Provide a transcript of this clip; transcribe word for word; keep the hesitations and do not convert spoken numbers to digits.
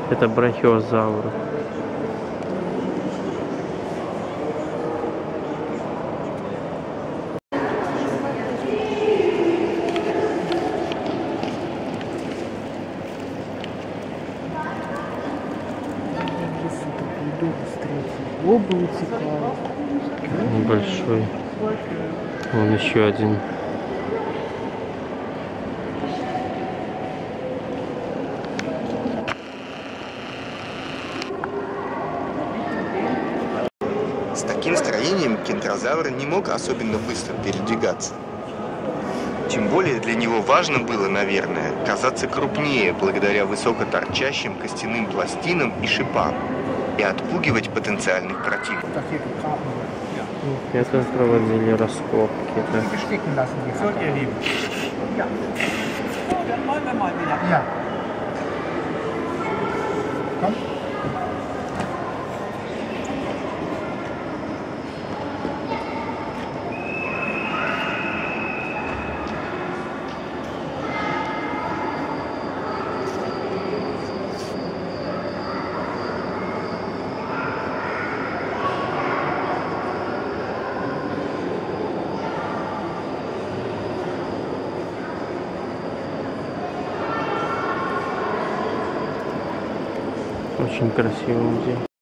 Это брахиозавр. Лобы цикла. Небольшой. Вон еще один. С таким строением кентрозавр не мог особенно быстро передвигаться. Тем более для него важно было, наверное, казаться крупнее благодаря высоко торчащим костяным пластинам и шипам и отпугивать потенциальных противников. Это проводили раскопки. Да. Очень красивый музей.